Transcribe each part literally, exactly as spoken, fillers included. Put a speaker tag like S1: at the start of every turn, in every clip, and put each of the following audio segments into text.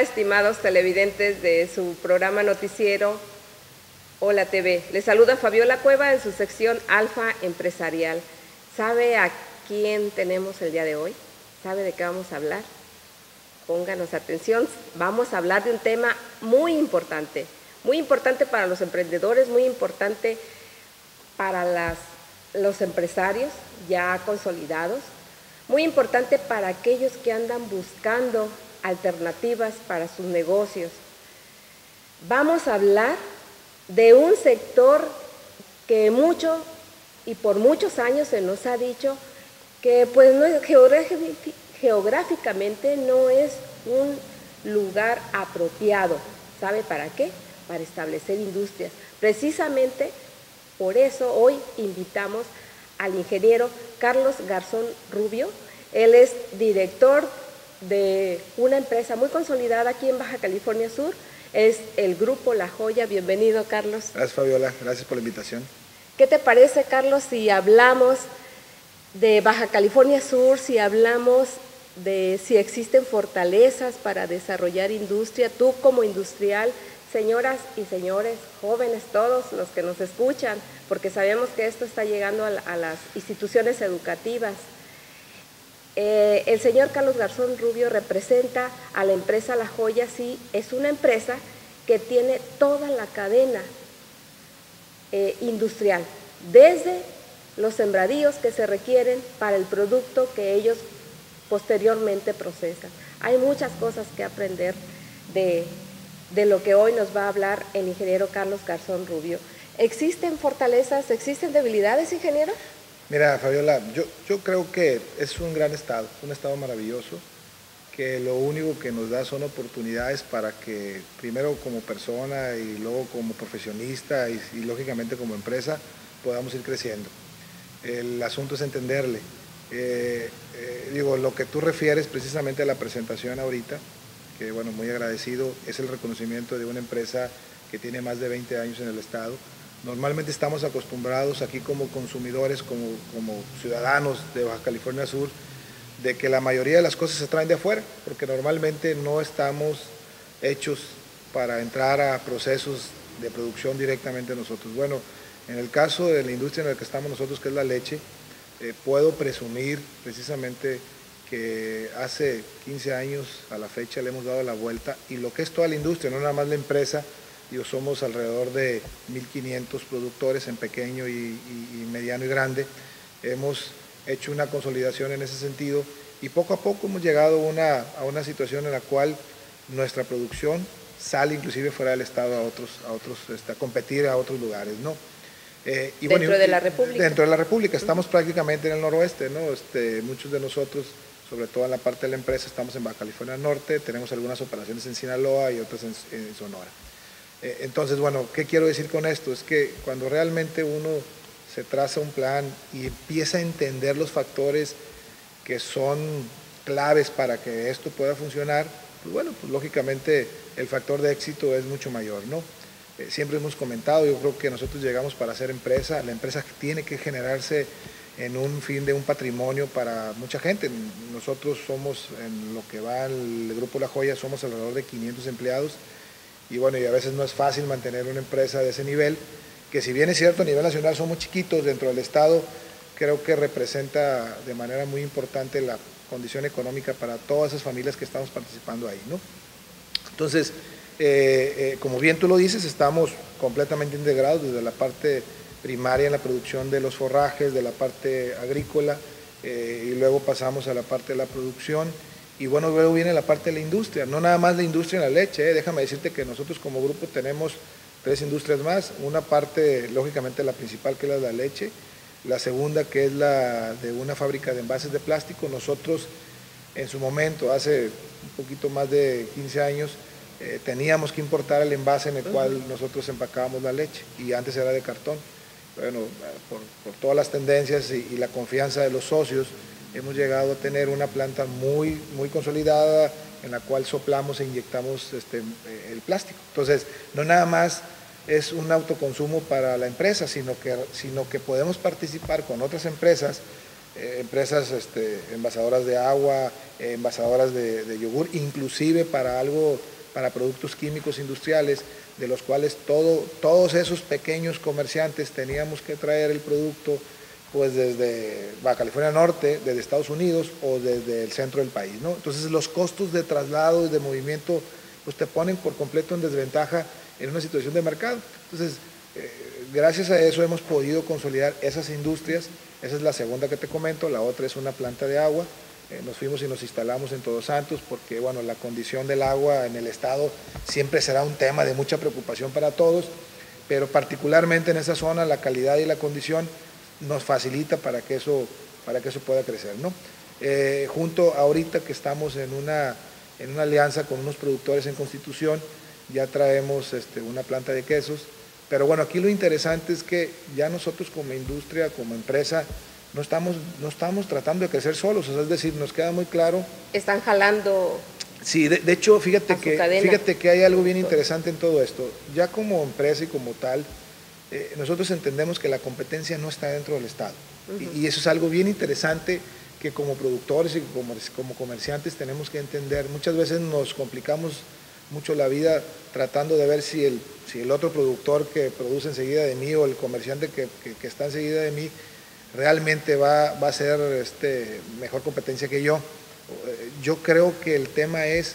S1: estimados televidentes de su programa noticiero Hola T V. Les saluda Fabiola Cueva en su sección Alfa Empresarial. ¿Sabe a quién tenemos el día de hoy? ¿Sabe de qué vamos a hablar? Pónganos atención, vamos a hablar de un tema muy importante, muy importante para los emprendedores, muy importante para las, los empresarios ya consolidados, muy importante para aquellos que andan buscando alternativas para sus negocios. Vamos a hablar de un sector que mucho y por muchos años se nos ha dicho que pues no, geográficamente no es un lugar apropiado. ¿Sabe para qué? Para establecer industrias. Precisamente por eso hoy invitamos al ingeniero Carlos Garzón Rubio. Él es director de una empresa muy consolidada aquí en Baja California Sur, es el Grupo La Joya. Bienvenido, Carlos.
S2: Gracias, Fabiola, gracias por la invitación.
S1: ¿Qué te parece, Carlos, si hablamos de Baja California Sur, si hablamos de si existen fortalezas para desarrollar industria, tú como industrial, señoras y señores, jóvenes, todos los que nos escuchan, porque sabemos que esto está llegando a, la, a las instituciones educativas? Eh, el señor Carlos Garzón Rubio representa a la empresa La Joya. Sí, es una empresa que tiene toda la cadena eh, industrial, desde los sembradíos que se requieren para el producto que ellos posteriormente procesan. Hay muchas cosas que aprender de, de lo que hoy nos va a hablar el ingeniero Carlos Garzón Rubio. ¿Existen fortalezas, existen debilidades, ingeniero?
S2: Mira, Fabiola, yo, yo creo que es un gran estado, un estado maravilloso, que lo único que nos da son oportunidades para que primero como persona y luego como profesionista y, y lógicamente como empresa podamos ir creciendo. El asunto es entenderle. Eh, eh, digo, lo que tú refieres precisamente a la presentación ahorita, que bueno, muy agradecido, es el reconocimiento de una empresa que tiene más de veinte años en el estado. Normalmente estamos acostumbrados aquí como consumidores, como, como ciudadanos de Baja California Sur, de que la mayoría de las cosas se traen de afuera, porque normalmente no estamos hechos para entrar a procesos de producción directamente nosotros. Bueno, en el caso de la industria en la que estamos nosotros, que es la leche, eh, puedo presumir precisamente que hace quince años a la fecha le hemos dado la vuelta, y lo que es toda la industria, no nada más la empresa. Yo somos alrededor de mil quinientos productores en pequeño y, y, y mediano y grande. Hemos hecho una consolidación en ese sentido y poco a poco hemos llegado a una, a una situación en la cual nuestra producción sale inclusive fuera del estado a otros, a otros, este, a competir a otros lugares, ¿no?
S1: Eh, y dentro bueno, de la República.
S2: Dentro de la República, estamos uh-huh. prácticamente en el noroeste, ¿no? Este, muchos de nosotros, sobre todo en la parte de la empresa, estamos en Baja California Norte, tenemos algunas operaciones en Sinaloa y otras en, en Sonora. Entonces, bueno, ¿qué quiero decir con esto? Es que cuando realmente uno se traza un plan y empieza a entender los factores que son claves para que esto pueda funcionar, pues bueno, pues lógicamente el factor de éxito es mucho mayor, ¿no? Eh, siempre hemos comentado, yo creo que nosotros llegamos para ser empresa, la empresa tiene que generarse en un fin de un patrimonio para mucha gente. Nosotros somos, en lo que va el Grupo La Joya, somos alrededor de quinientos empleados. Y bueno, y a veces no es fácil mantener una empresa de ese nivel, que si bien es cierto a nivel nacional somos chiquitos dentro del estado, creo que representa de manera muy importante la condición económica para todas esas familias que estamos participando ahí, ¿no? Entonces, eh, eh, como bien tú lo dices, estamos completamente integrados desde la parte primaria en la producción de los forrajes, de la parte agrícola, eh, y luego pasamos a la parte de la producción. Y bueno, luego viene la parte de la industria, no nada más la industria en la leche, ¿eh? Déjame decirte que nosotros como grupo tenemos tres industrias más, una parte, lógicamente la principal, que es la leche, la segunda, que es la de una fábrica de envases de plástico. Nosotros en su momento, hace un poquito más de quince años, eh, teníamos que importar el envase en el cual nosotros empacábamos la leche, y antes era de cartón. Bueno, por, por todas las tendencias y, y la confianza de los socios, hemos llegado a tener una planta muy, muy consolidada en la cual soplamos e inyectamos este, el plástico. Entonces, no nada más es un autoconsumo para la empresa, sino que, sino que podemos participar con otras empresas, eh, empresas este, envasadoras de agua, eh, envasadoras de, de yogur, inclusive para algo para productos químicos industriales, de los cuales todo, todos esos pequeños comerciantes teníamos que traer el producto pues desde Baja California Norte, desde Estados Unidos o desde el centro del país, ¿no? Entonces los costos de traslado y de movimiento pues te ponen por completo en desventaja en una situación de mercado. Entonces, eh, gracias a eso hemos podido consolidar esas industrias. Esa es la segunda que te comento, la otra es una planta de agua. Eh, nos fuimos y nos instalamos en Todos Santos porque, bueno, la condición del agua en el estado siempre será un tema de mucha preocupación para todos, pero particularmente en esa zona la calidad y la condición nos facilita para que eso, para que eso pueda crecer, ¿no? Eh, junto ahorita que estamos en una, en una alianza con unos productores en Constitución, ya traemos este, una planta de quesos, pero bueno, aquí lo interesante es que ya nosotros como industria, como empresa, no estamos, no estamos tratando de crecer solos, o sea, es decir, nos queda muy claro.
S1: Están jalando.
S2: Sí, de, de hecho, fíjate que,
S1: cadena.
S2: fíjate que hay algo bien interesante en todo esto. Ya como empresa y como tal, eh, nosotros entendemos que la competencia no está dentro del Estado. Uh-huh. y, y eso es algo bien interesante que como productores y como, como comerciantes tenemos que entender. Muchas veces nos complicamos mucho la vida tratando de ver si el, si el otro productor que produce enseguida de mí o el comerciante que, que, que está enseguida de mí realmente va, va a ser este, mejor competencia que yo. Yo creo que el tema es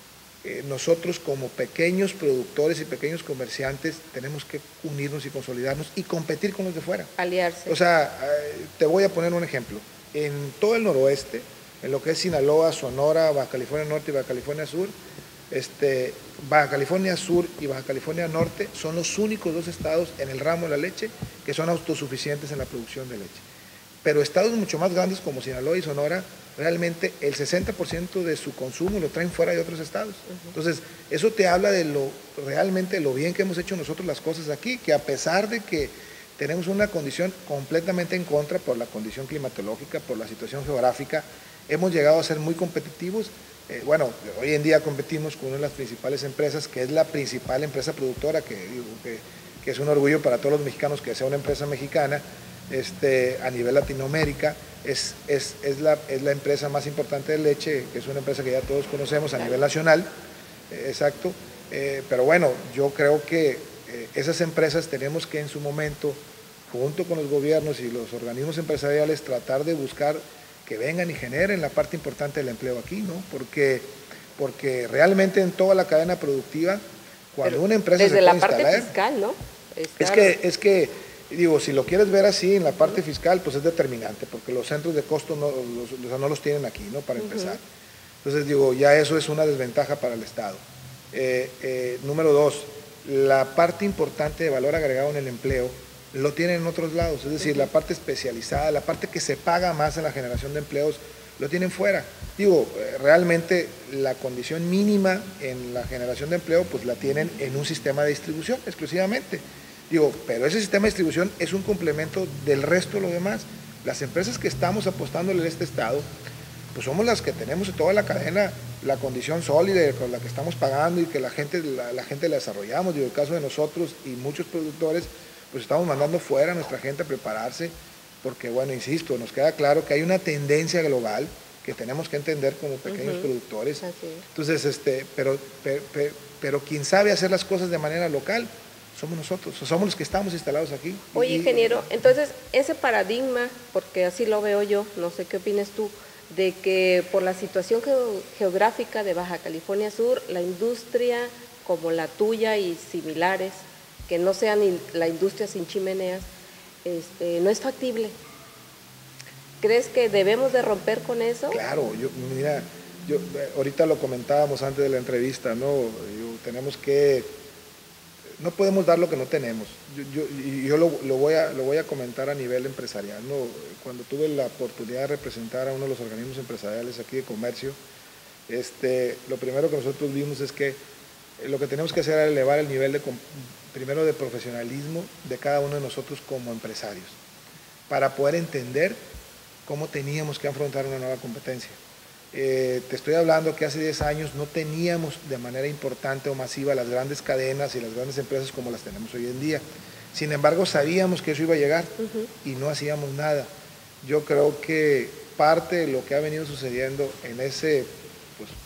S2: eh, nosotros como pequeños productores y pequeños comerciantes tenemos que unirnos y consolidarnos y competir con los de fuera.
S1: Aliarse.
S2: O sea, eh, te voy a poner un ejemplo. En todo el noroeste, en lo que es Sinaloa, Sonora, Baja California Norte y Baja California Sur, este, Baja California Sur y Baja California Norte son los únicos dos estados en el ramo de la leche que son autosuficientes en la producción de leche. Pero estados mucho más grandes como Sinaloa y Sonora, realmente el sesenta por ciento de su consumo lo traen fuera de otros estados. Uh-huh. Entonces, eso te habla de lo realmente lo bien que hemos hecho nosotros las cosas aquí, que a pesar de que tenemos una condición completamente en contra por la condición climatológica, por la situación geográfica, hemos llegado a ser muy competitivos. Eh, bueno, hoy en día competimos con una de las principales empresas, que es la principal empresa productora, que, digo, que, que es un orgullo para todos los mexicanos que sea una empresa mexicana. Este, a nivel Latinoamérica, es, es, es, la, es la empresa más importante de leche, que es una empresa que ya todos conocemos a nivel nacional, eh, exacto, eh, pero bueno, yo creo que eh, esas empresas tenemos que en su momento, junto con los gobiernos y los organismos empresariales, tratar de buscar que vengan y generen la parte importante del empleo aquí, ¿no? Porque, porque realmente en toda la cadena productiva, cuando pero una empresa
S1: desde
S2: se
S1: la
S2: puede
S1: parte
S2: instalar,
S1: fiscal, ¿no? Estar...
S2: Es que, es que digo, si lo quieres ver así en la parte fiscal, pues es determinante, porque los centros de costo no los, no los tienen aquí, ¿no? Para empezar. Uh-huh. Entonces, digo, ya eso es una desventaja para el Estado. Eh, eh, número dos, la parte importante de valor agregado en el empleo lo tienen en otros lados, es decir, uh-huh. la parte especializada, la parte que se paga más en la generación de empleos, lo tienen fuera. Digo, eh, realmente la condición mínima en la generación de empleo, pues la tienen en un sistema de distribución exclusivamente. Digo, pero ese sistema de distribución es un complemento del resto de lo demás. Las empresas que estamos apostándole en este estado, pues somos las que tenemos en toda la cadena la condición sólida con la que estamos pagando y que la gente la, la gente la desarrollamos. Digo, el caso de nosotros y muchos productores, pues estamos mandando fuera a nuestra gente a prepararse, porque bueno, insisto, nos queda claro que hay una tendencia global que tenemos que entender como pequeños uh-huh. productores. Así. Entonces, este, pero, pero, pero, pero quien sabe hacer las cosas de manera local, somos nosotros, somos los que estamos instalados aquí.
S1: Oye, ingeniero, entonces ese paradigma, porque así lo veo yo, no sé qué opinas tú, de que por la situación geográfica de Baja California Sur, la industria como la tuya y similares, que no sean la industria sin chimeneas, este, no es factible. ¿Crees que debemos de romper con eso?
S2: Claro, yo, mira, yo, ahorita lo comentábamos antes de la entrevista, ¿no? Yo, tenemos que... No podemos dar lo que no tenemos. Yo, yo, yo lo, lo, voy a, lo voy a comentar a nivel empresarial, ¿no? Cuando tuve la oportunidad de representar a uno de los organismos empresariales aquí de comercio, este, lo primero que nosotros vimos es que lo que tenemos que hacer es elevar el nivel de, primero de profesionalismo de cada uno de nosotros como empresarios, para poder entender cómo teníamos que afrontar una nueva competencia. Eh, te estoy hablando que hace diez años no teníamos de manera importante o masiva las grandes cadenas y las grandes empresas como las tenemos hoy en día. Sin embargo, sabíamos que eso iba a llegar uh-huh. y no hacíamos nada. Yo creo que parte de lo que ha venido sucediendo en ese pues,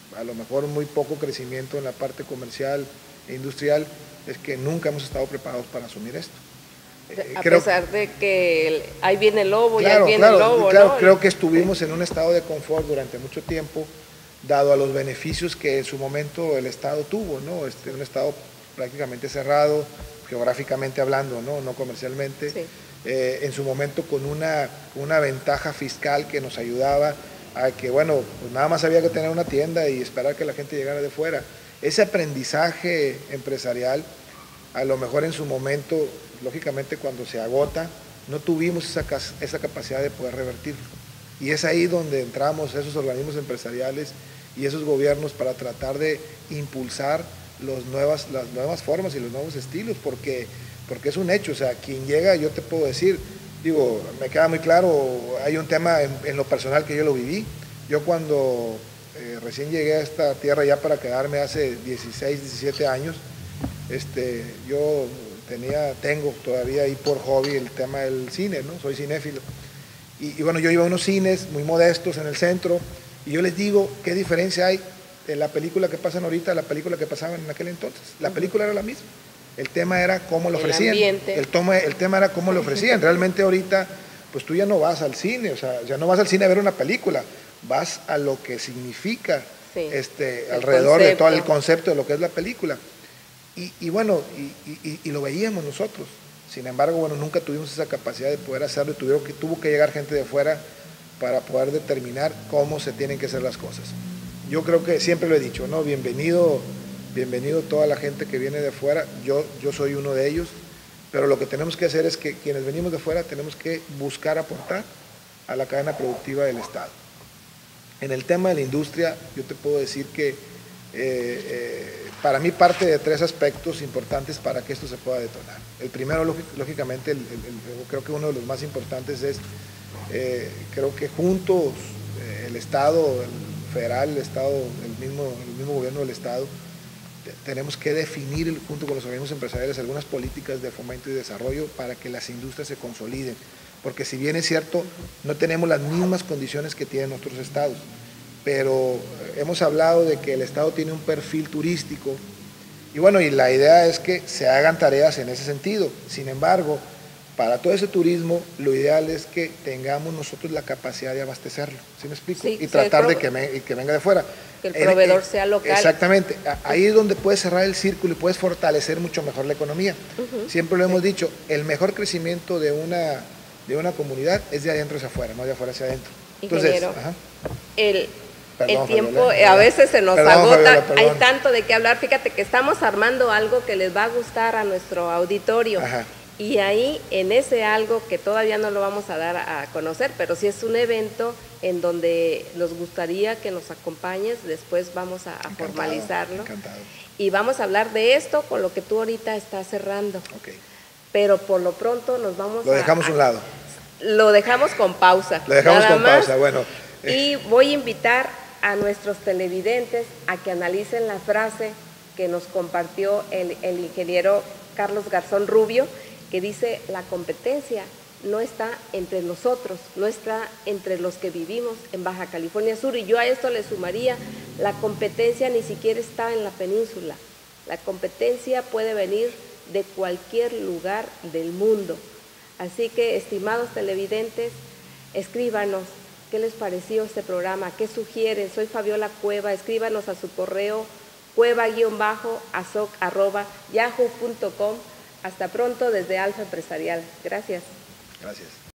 S2: a lo mejor muy poco crecimiento en la parte comercial e industrial, es que nunca hemos estado preparados para asumir esto.
S1: Eh, a creo, pesar de que el, ahí viene el lobo, claro, y ahí viene
S2: claro,
S1: el lobo,
S2: claro,
S1: ¿no?
S2: Creo que estuvimos en un estado de confort durante mucho tiempo, dado a los beneficios que en su momento el Estado tuvo, ¿no? Este, un Estado prácticamente cerrado, geográficamente hablando, no, no comercialmente, sí. eh, en su momento con una, una ventaja fiscal que nos ayudaba a que, bueno, pues nada más había que tener una tienda y esperar que la gente llegara de fuera. Ese aprendizaje empresarial, a lo mejor en su momento, lógicamente cuando se agota, no tuvimos esa, esa capacidad de poder revertirlo. Y es ahí donde entramos esos organismos empresariales y esos gobiernos para tratar de impulsar los nuevas, las nuevas formas y los nuevos estilos, porque, porque es un hecho, o sea, quien llega, yo te puedo decir, digo, me queda muy claro, hay un tema en, en lo personal que yo lo viví. Yo cuando eh, recién llegué a esta tierra ya para quedarme hace dieciséis, diecisiete años, este, yo tenía, tengo todavía ahí por hobby el tema del cine, ¿no? Soy cinéfilo. Y, y bueno, yo iba a unos cines muy modestos en el centro y yo les digo, ¿qué diferencia hay de la película que pasan ahorita a la película que pasaban en aquel entonces? La película era la misma. El tema era cómo lo ofrecían. El, el, toma, el tema era cómo lo ofrecían. Realmente ahorita, pues tú ya no vas al cine, o sea, ya no vas al cine a ver una película, vas a lo que significa sí, este, alrededor concepto. de todo el concepto de lo que es la película. Y, y bueno, y, y, y lo veíamos nosotros. Sin embargo, bueno, nunca tuvimos esa capacidad de poder hacerlo y tuvieron que, tuvo que llegar gente de fuera para poder determinar cómo se tienen que hacer las cosas. Yo creo que siempre lo he dicho, ¿no? Bienvenido, bienvenido toda la gente que viene de fuera, yo, yo soy uno de ellos, pero lo que tenemos que hacer es que quienes venimos de fuera tenemos que buscar aportar a la cadena productiva del Estado. En el tema de la industria, yo te puedo decir que eh, eh, para mí parte de tres aspectos importantes para que esto se pueda detonar. El primero, lógicamente, el, el, el, creo que uno de los más importantes es, eh, creo que juntos, eh, el Estado, el federal, el Estado, el mismo, el mismo gobierno del Estado, tenemos que definir junto con los organismos empresariales algunas políticas de fomento y desarrollo para que las industrias se consoliden, porque si bien es cierto, no tenemos las mismas condiciones que tienen otros estados, pero hemos hablado de que el Estado tiene un perfil turístico y bueno, y la idea es que se hagan tareas en ese sentido. Sin embargo, para todo ese turismo, lo ideal es que tengamos nosotros la capacidad de abastecerlo, ¿sí me explico? Sí, y tratar de que, me, que venga de fuera.
S1: Que el proveedor eh, sea local.
S2: Exactamente, ahí es donde puedes cerrar el círculo y puedes fortalecer mucho mejor la economía. Uh-huh. Siempre lo hemos sí. dicho, el mejor crecimiento de una, de una comunidad es de adentro hacia afuera, no de afuera hacia adentro.
S1: Ingeniero, Entonces, ajá. el... Perdón, el tiempo Fabiola, a veces se nos perdón, agota, Fabiola, hay tanto de qué hablar. Fíjate que estamos armando algo que les va a gustar a nuestro auditorio. Ajá. Y ahí, en ese algo que todavía no lo vamos a dar a conocer, pero sí es un evento en donde nos gustaría que nos acompañes, después vamos a, a encantado, formalizarlo. Encantado. Y vamos a hablar de esto con lo que tú ahorita estás cerrando. Okay. Pero por lo pronto nos vamos
S2: a... Lo dejamos a un lado.
S1: Lo dejamos con pausa.
S2: Lo dejamos con más, pausa, bueno.
S1: Y voy a invitar a nuestros televidentes a que analicen la frase que nos compartió el, el ingeniero Carlos Garzón Rubio, que dice: la competencia no está entre nosotros, no está entre los que vivimos en Baja California Sur. Y yo a esto le sumaría, la competencia ni siquiera está en la península. La competencia puede venir de cualquier lugar del mundo. Así que, estimados televidentes, escríbanos qué les pareció este programa, qué sugieren. Soy Fabiola Cueva, escríbanos a su correo cueva-azoc arroba yahoo punto com. Hasta pronto desde Alfa Empresarial. Gracias.
S2: Gracias.